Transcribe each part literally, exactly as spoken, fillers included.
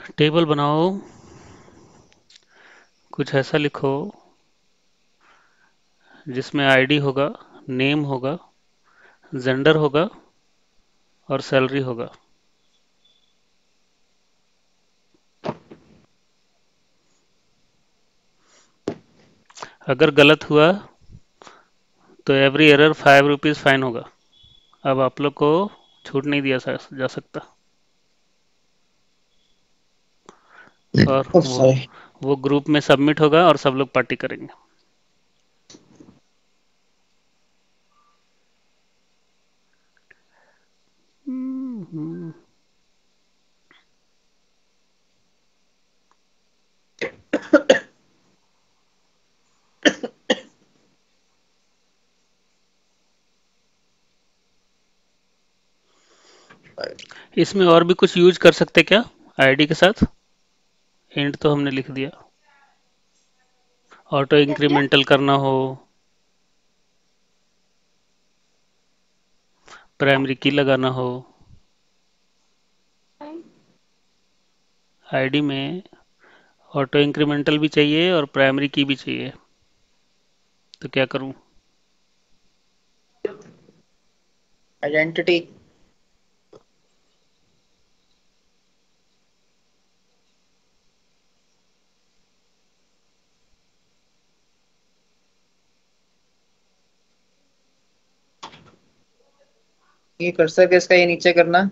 Table बनाओ। कुछ ऐसा लिखो जिसमें आईडी होगा, नेम होगा, जेंडर होगा और सैलरी होगा। अगर गलत हुआ तो every error five rupees fine होगा। अब आप लोग को छूट नहीं दिया जा सकता। और ओह वो सॉरी। वो ग्रुप में सबमिट होगा और सब लोग पार्टी करेंगे। हम्म, इसमें और भी कुछ यूज कर सकते क्या आईडी के साथ? एंड तो हमने लिख दिया। ऑटो क्या किया? इंक्रीमेंटल करना हो, प्राइमरी की लगाना हो। आईडी में ऑटो इंक्रीमेंटल भी चाहिए और प्राइमरी की भी चाहिए। तो क्या करूं? आइडेंटिटी। ये कर्सर किसका, ये नीचे करना।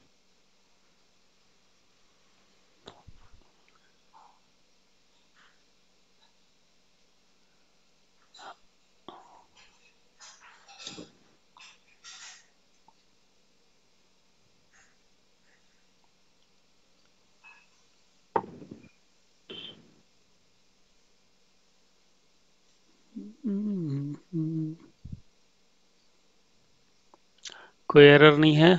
कोई एरर नहीं है।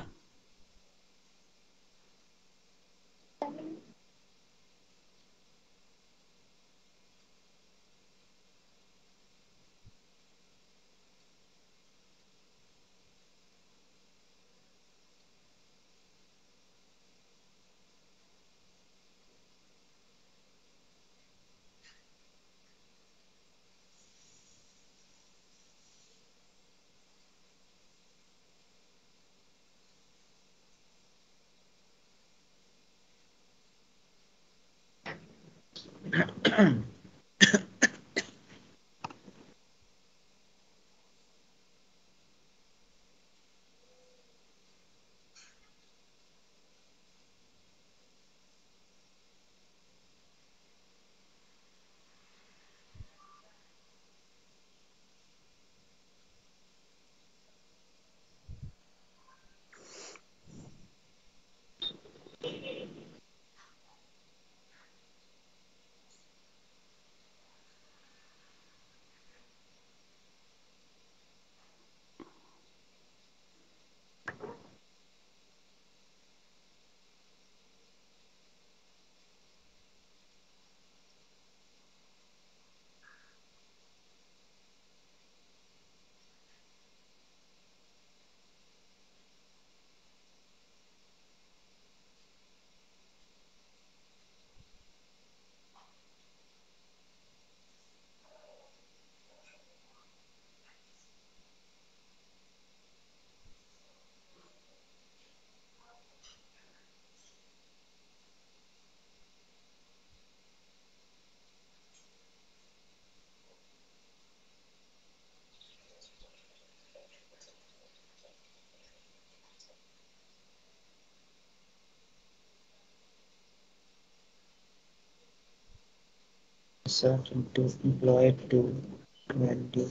Insert into employee to value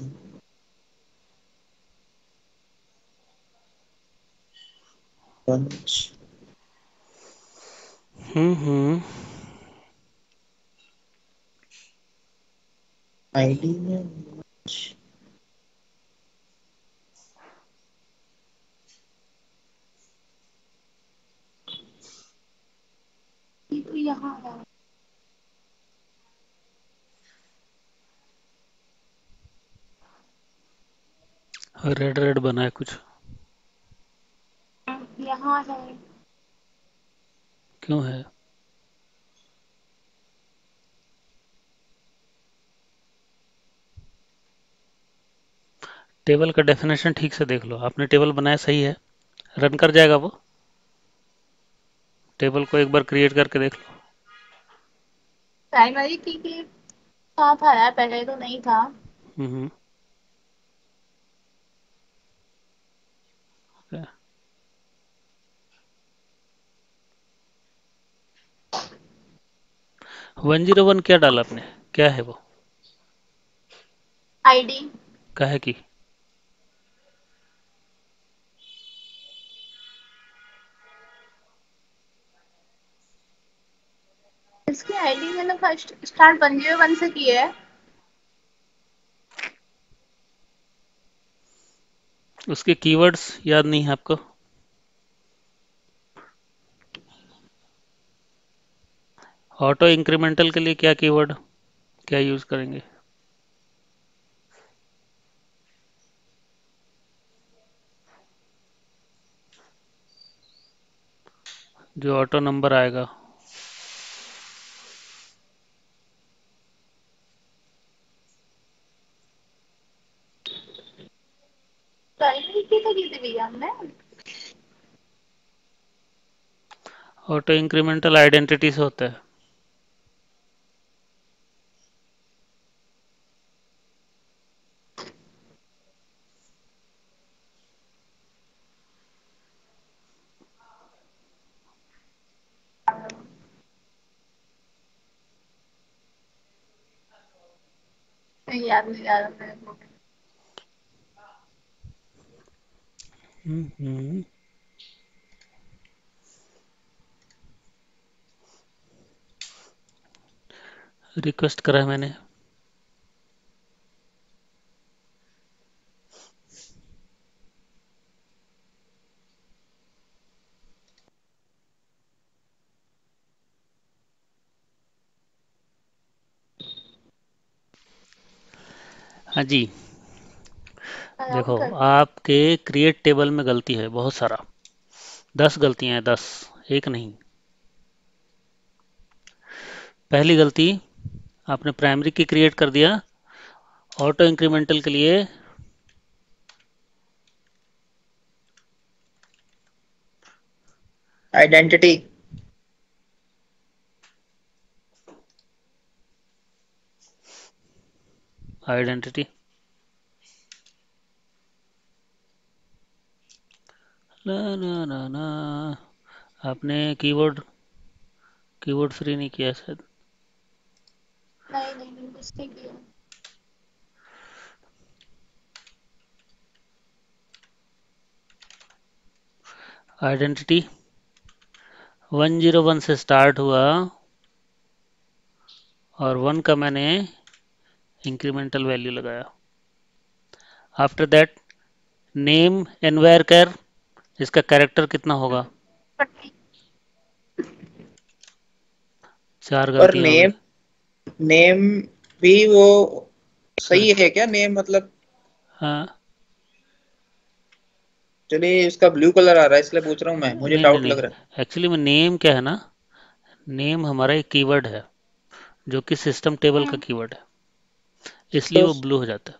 bunch। Hmm hmm ID में bunch। ये तो यहाँ है। रेड रेड बना है कुछ। यहाँ है। क्यों है? टेबल का डेफिनेशन ठीक से देख लो, आपने टेबल बनाया सही है, रन कर जाएगा वो। टेबल को एक बार क्रिएट करके देख लो। प्राइमरी की के साथ आया है, पहले तो नहीं था। हम्म। वन जीरो वन क्या डाला आपने, क्या है वो, आईडी। काहे की। इसकी आईडी मैंने first start one zero one से की है। उसके कीवर्ड्स याद नहीं है आपको। ऑटो इंक्रीमेंटल के लिए क्या कीवर्ड, क्या यूज करेंगे। जो ऑटो नंबर आएगा। प्राइमरी की तो की थी भैया हमने। ऑटो इंक्रीमेंटल आइडेंटिटी से होता है। नहीं, याद नहीं आ रहा मेरे को। हम्म। रिक्वेस्ट करा है मैंने। हाँ जी। देखो, अराउंड कर। आपके क्रिएट टेबल में गलती है बहुत सारा, दस गलतियां हैं, दस, एक नहीं। पहली गलती, आपने प्राइमरी की क्रिएट कर दिया, ऑटो इंक्रीमेंटल के लिए आइडेंटिटी। आइडेंटिटी, ना ना ना ना, आपने कीवर्ड कीवर्ड फ्री नहीं किया शायद। नहीं नहीं, इसने किया। आइडेंटिटी वन जीरो वन से स्टार्ट हुआ, और वन का मैंने इंक्रीमेंटल वैल्यू लगाया। After that name nvarchar, इसका कैरेक्टर कितना होगा, चार और गलतियां हो गई। नेम, नेम भी वो कर, सही है क्या नेम मतलब। हाँ। चलिए, इसका ब्लू कलर आ रहा है इसलिए पूछ रहा हूँ, मैं मुझे नहीं नहीं डाउट लग नहीं, रहा है। एक्चुअली में नेम क्या है ना, नेम हमारा एक कीवर्ड है, जो कि सिस्टम टेबल का हम्म। कीवर्ड है, इसलिए तो वो ब्लू हो जाता है।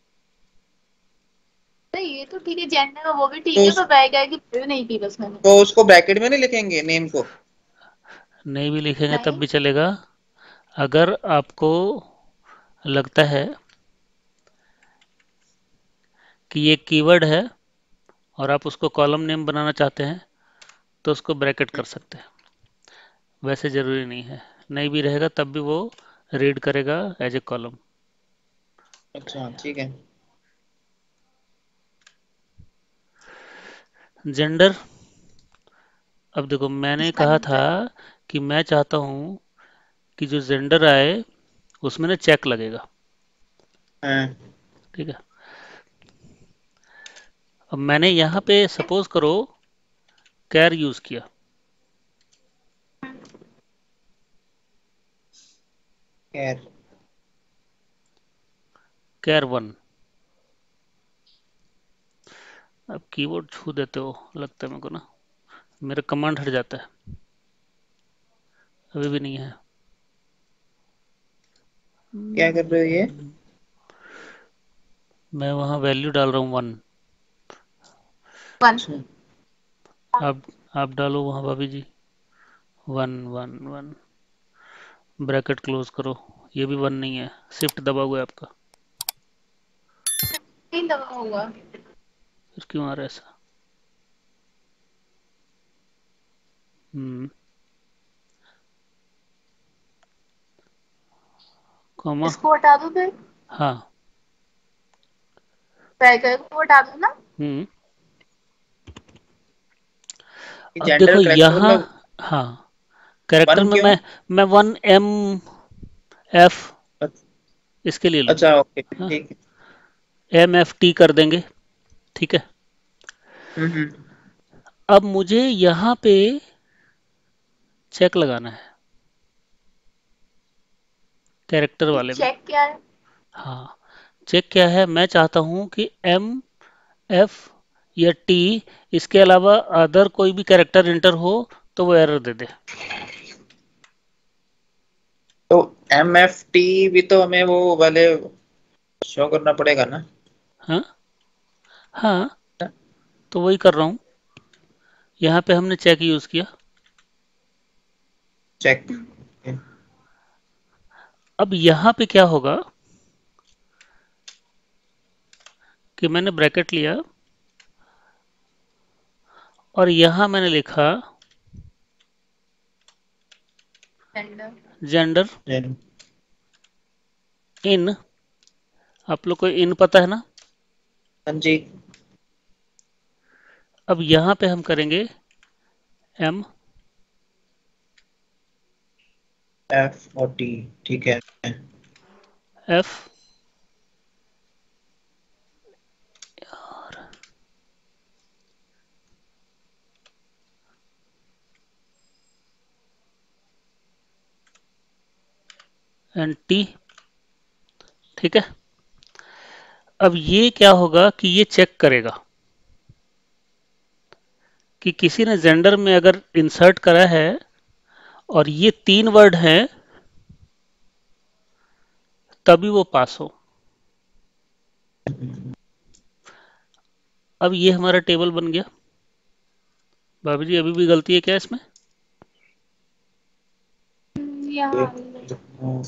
तो ये तो ठीक है, जेंडर वो भी ठीक तो है, स- पर रह गया कि ब्लू नहीं की बस मैंने। स- तो उसको ब्रैकेट में नहीं लिखेंगे नेम को। नहीं भी लिखेंगे तब नहीं। भी चलेगा। अगर आपको लगता है कि ये कीवर्ड है और आप उसको कॉलम नेम बनाना चाहते हैं, तो उसको ब्रैकेट कर सकते हैं, वैसे ज़रूरी नहीं है। नहीं भी रहेगा तब भी वो रीड करेगा एज ए कॉलम। अच्छा ठीक है। जेंडर, अब देखो मैंने इसका कहा नहीं था पता। कि मैं चाहता हूँ कि जो जेंडर आए उसमें ना चेक लगेगा। हाँ। ठीक है। अब मैंने यहाँ पे सपोज करो कैर यूज़ किया, खैर। कैर वन। अब कीबोर्ड छू देते हो लगता है मेरे को ना, मेरा कमांड हट जाता है। अभी भी नहीं है। क्या कर रहे हो ये। मैं वहाँ वैल्यू डाल रहा हूँ वन। वन। अच्छा, आप आप डालो वहाँ भाभी जी। One one one. Bracket close करो। ये भी वन नहीं है, शिफ्ट दबा हुआ है आपका। नहीं दबा हुआ। फिर क्यों आ रहा है ऐसा? हम्म। कॉमा। इसको हटा दो फिर। हाँ। ब्रैकेट को हटा दो ना। हम्म। अब देखो जेंडर करेक्टर यहाँ। में हाँ। कैरेक्टर वन में क्यों? मैं मैं वन एम एफ इसके लिए लूंगा। अच्छा, ओके, हाँ। ठीक है। एम एफ टी कर देंगे। ठीक है। हम्म हम्म। अब मुझे यहाँ पे चेक लगाना है, कैरेक्टर वाले में। चेक क्या है? हाँ। चेक क्या है, मैं चाहता हूँ कि एम एफ या टी इसके अलावा अदर कोई भी कैरेक्टर इंटर हो तो वो एरर दे दे। तो एम एफ टी भी तो हमें वो वाले शो करना पड़ेगा ना? हाँ। हाँ। तो वही कर रहा हूँ। यहाँ पे हमने चेक यूज किया। चेक। अब यहाँ पे क्या होगा कि मैंने ब्रैकेट लिया और यहाँ मैंने लिखा जेंडर। Gender in. आप लोग को इन पता है ना? हाँ जी। अब यहाँ पे हम करेंगे एम एफ और टी, ठीक है। F and T. ठीक है। अब ये क्या होगा कि ये चेक करेगा कि किसी ने जेंडर में अगर इंसर्ट करा है और ये तीन वर्ड हैं तभी वो पास हो। अब ये हमारा टेबल बन गया। भाभी जी अभी भी गलती है क्या इसमें? यहाँ आ रही है।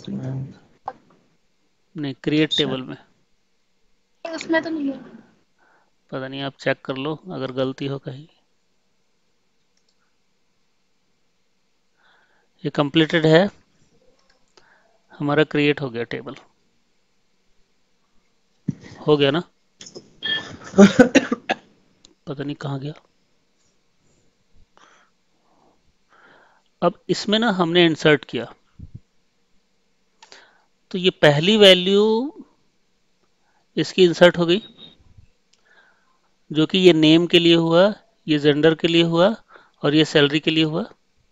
नहीं, क्रिएट अच्छा, टेबल में। नहीं, उसमें तो नहीं है। पता नहीं, आप चेक कर लो अगर गलती हो कहीं। ये कंप्लीटेड है, हमारा क्रिएट हो गया टेबल। हो गया ना? पता नहीं कहाँ गया। अब इसमें ना हमने इंसर्ट किया तो ये पहली वैल्यू इसकी इंसर्ट हो गई, जो कि ये नेम के लिए हुआ, ये जेंडर के लिए हुआ और ये सैलरी के लिए हुआ।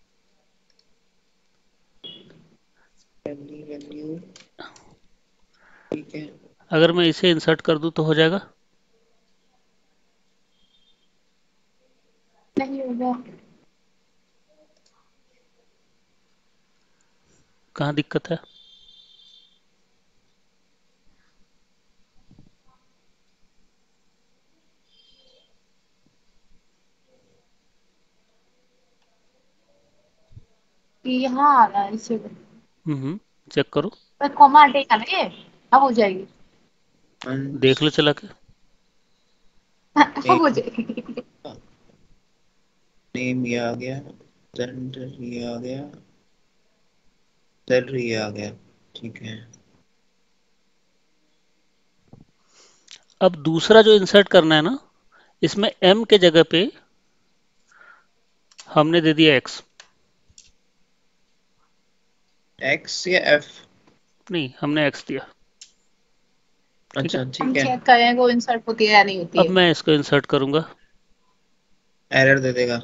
वैल्यू वैल्यू, ठीक है। अगर मैं इसे इंसर्ट कर दूं तो हो जाएगा? नहीं होगा। कहाँ दिक्कत है? ये यहाँ आ रहा है इसे। हम्म। चेक करो। पर कॉमा हटेगा ना ये। अब हो जाएगी। देख लो चला के। अब हो जाएगी। नेम ये आ गया, जेंडर ये आ गया, सैलरी ये आ गया, ठीक है। अब दूसरा जो इंसर्ट करना है ना, इसमें एम के जगह पे हमने दे दिया एक्स। एक्स या एफ? नहीं, हमने एक्स दिया। ठीक है। अच्छा, हम ठीक है। चेक करें वो इंसर्ट होती है या नहीं होती अब है। मैं इसको इंसर्ट करूंगा। एरर दे देगा।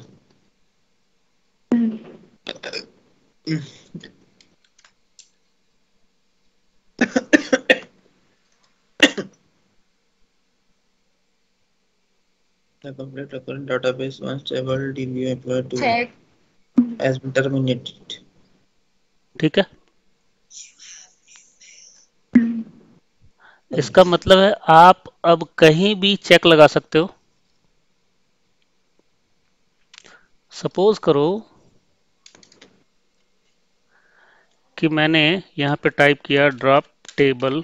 The complete recurrent database once stable D B apply to check. has been terminated. ठीक है। इसका मतलब है आप अब कहीं भी चेक लगा सकते हो। सपोज करो कि मैंने यहाँ पे टाइप किया drop table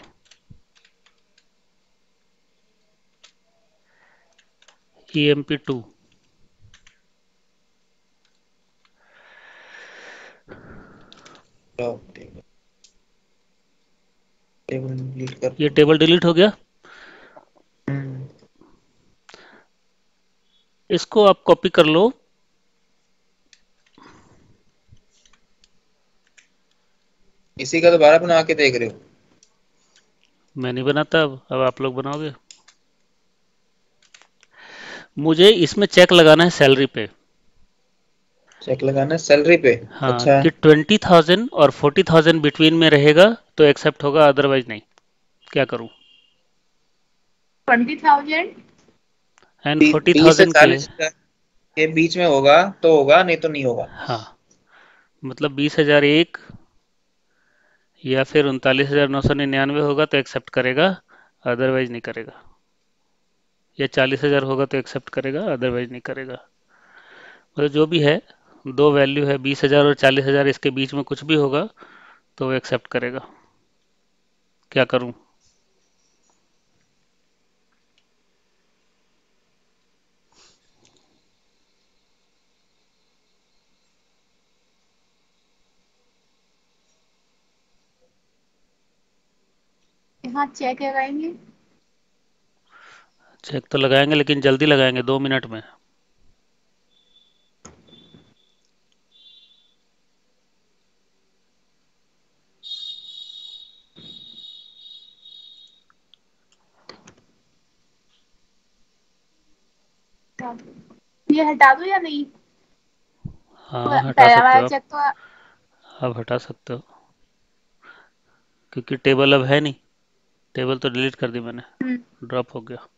E M P two. Table delete कर ये दो। टेबल डिलीट हो गया। हम्म, इसको आप कॉपी कर लो, इसी का दोबारा बना के देख रहे हो? मैं नहीं बनाता, अब अब आप लोग बनाओगे। मुझे इसमें चेक लगाना है सैलरी पे। चेक लगाना सैलरी पे। हाँ, अच्छा, कि ट्वेंटी थाउजेंड और फोर्टी थाउजेंड बिटवीन में रहेगा तो एक्सेप्ट होगा, अदरवाइज नहीं। क्या करूं? Twenty thousand and B, forty बीस से थाउजेंड के। चालीस हजार के बीच में होगा तो होगा, नहीं तो नहीं होगा। हाँ, मतलब बीस हजार एक या फिर उनतालीस हजार नौ सौ निन्यानवे होगा तो एक्सेप्ट करेगा, अदरवाइज नहीं करेगा। या चालीस हजार होगा तो एक्सेप्ट करेगा, अदरवाइज नहीं करेगा। मतलब जो भी है, दो वैल्यू है, बीस हजार और चालीस हजार, इसके बीच में कुछ भी होगा तो वो एक्सेप्ट करेगा। क्या करूं? यहाँ चेक लगाएंगे। चेक तो लगाएंगे लेकिन जल्दी लगाएंगे, दो मिनट में। ये हटा दो या नहीं? हाँ, हटा पहला सकते वाला हो आप। चेक तो। आप हटा सकते हो, क्योंकि टेबल अब है नहीं। टेबल तो डिलीट कर दी मैंने, हम्म, ड्रॉप हो गया।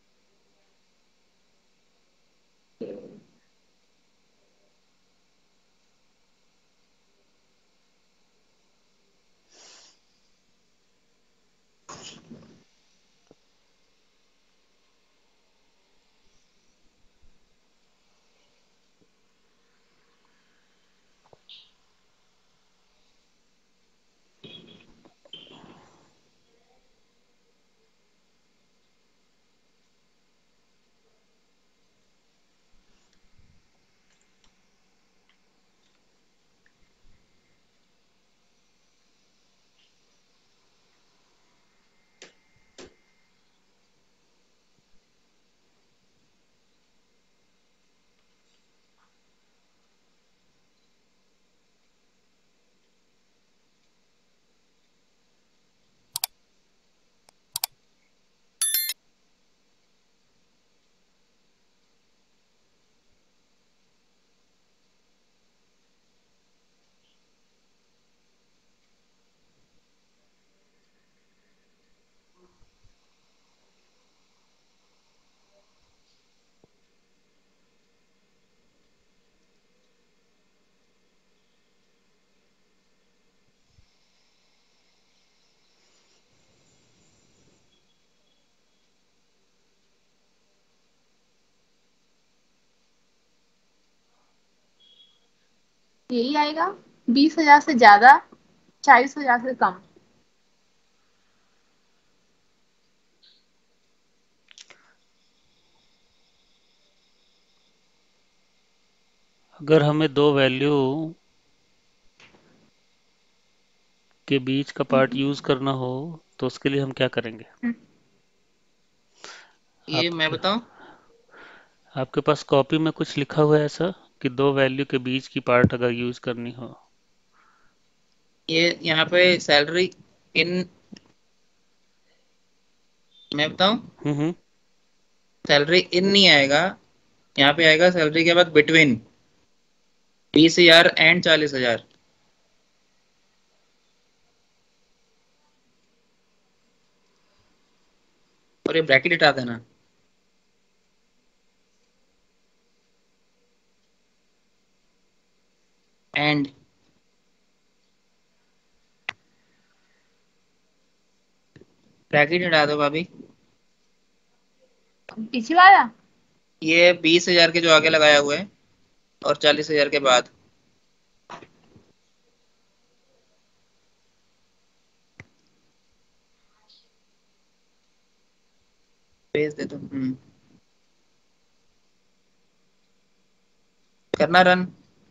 यही आएगा। बीस हजार से ज्यादा, चालीस हजार से कम। अगर हमें दो वैल्यू के बीच का पार्ट हम्म, यूज करना हो तो उसके लिए हम क्या करेंगे? हम्म। ये मैं आपके बताऊं? आपके पास कॉपी में कुछ लिखा हुआ है ऐसा कि दो वैल्यू के बीच की पार्ट अगर यूज करनी हो? ये यहाँ पे सैलरी इन, मैं बताऊं? हम्म हम्म। सैलरी इन नहीं आएगा, यहाँ पे आएगा सैलरी के बाद बिटवीन बीस हजार एंड चालीस हजार। और ये ब्रैकेट हटा देना। एंड ब्रैकेट हटा दो भाभी। पीछे वाला। ये बीस हजार के जो आगे लगाया हुआ है और चालीस हजार के बाद। भेज दे तुम। हम्म करना रन।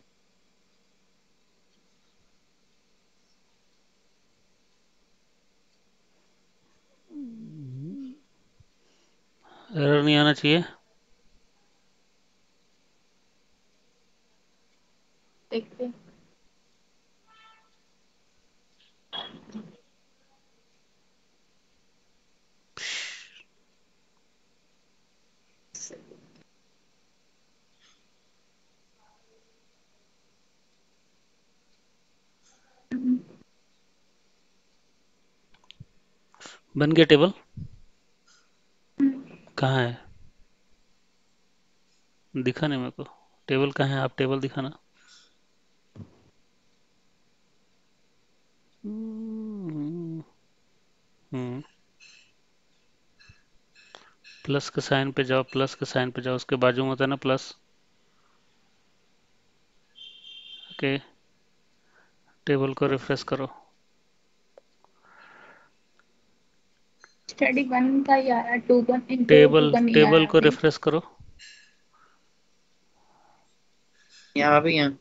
एरर नहीं आना चाहिए। देखते हैं। बन गया टेबल। कहाँ है? दिखा नहीं मेरे को। टेबल कहाँ है? आप टेबल दिखाना। हम्म हम्म, प्लस के साइन पे जाओ, प्लस के साइन पे जाओ, उसके बाजू में होता है ना प्लस। ओके, टेबल को रिफ्रेश करो। स्टडी वन का ही आ रहा है, टू का इंटू टू टेबल का नहीं आ टेबल रहा को अभी। रिफ्रेश करो। यहाँ भाभी यहाँ।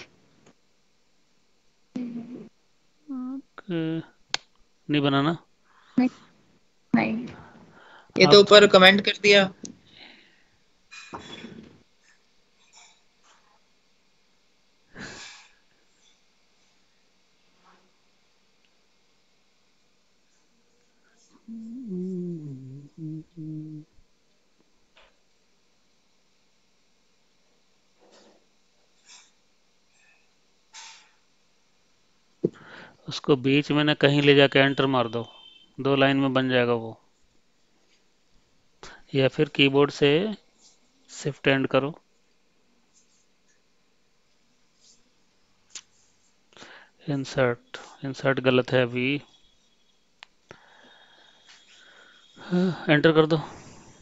ओके, नहीं बनाना। नहीं नहीं। ये तो आप ऊपर कमेंट कर दिया। उसको बीच में ना कहीं ले जाके एंटर मार दो, दो लाइन में बन जाएगा वो। या फिर कीबोर्ड से शिफ्ट एंड करो। इंसर्ट इंसर्ट गलत है अभी। एंटर कर दो।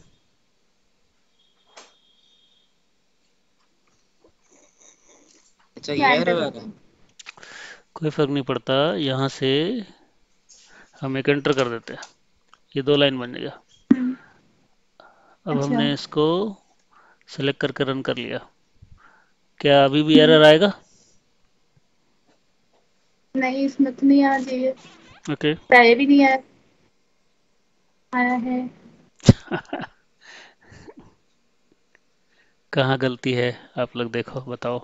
अच्छा क्या ये एंटर एरर आ कर रहा दूँ? है। कोई फर्क नहीं पड़ता, यहाँ से हम एक एंटर कर देते हैं, ये दो लाइन बन गया। हम्म, अब अच्छा। हमने इसको सेलेक्ट करके रन कर लिया। क्या अभी भी हम्म, एरर आएगा? नहीं इसमें तो नहीं आना चाहिए। ओके। पहले भी नहीं आया आया है। कहाँ गलती है आप लोग देखो, बताओ।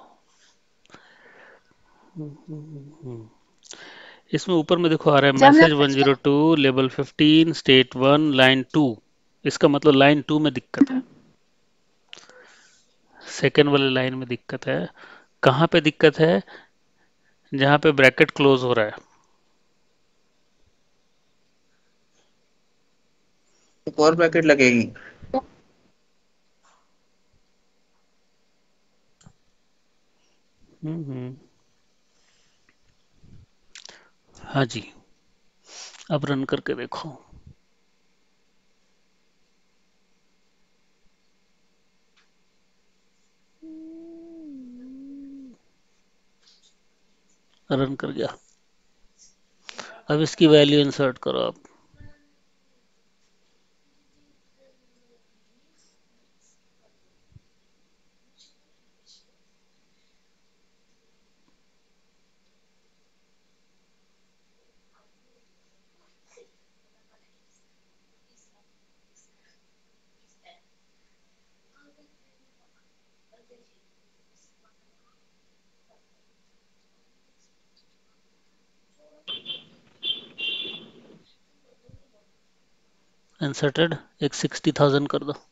इसमें ऊपर में देखो आ रहा है जब हमने message one first zero two level fifteen state one line two. इसका मतलब लाइन टू में दिक्कत है, सेकेंड वाले लाइन में दिक्कत है। कहाँ पे दिक्कत है? जहाँ पे ब्रैकेट क्लोज हो रहा है। एक और ब्रैकेट लगेगी। हम्म हम्म, हाँ जी, अब रन करके देखो। रन कर गया। अब इसकी वैल्यू इंसर्ट करो आप। इंसर्टेड, एक सिक्सटी थाउजेंड कर दो।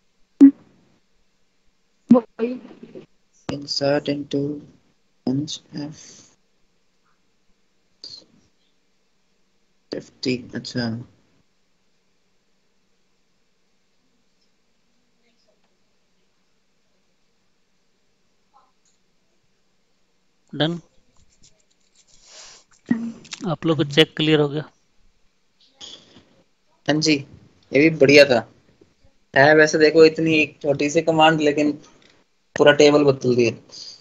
वही। Insert into F fifty. अच्छा डन। आप लोग को चेक क्लियर हो गया? हाँ जी, ये भी बढ़िया था। है वैसे देखो इतनी एक छोटी सी कमांड, लेकिन पूरा टेबल बदल दिया।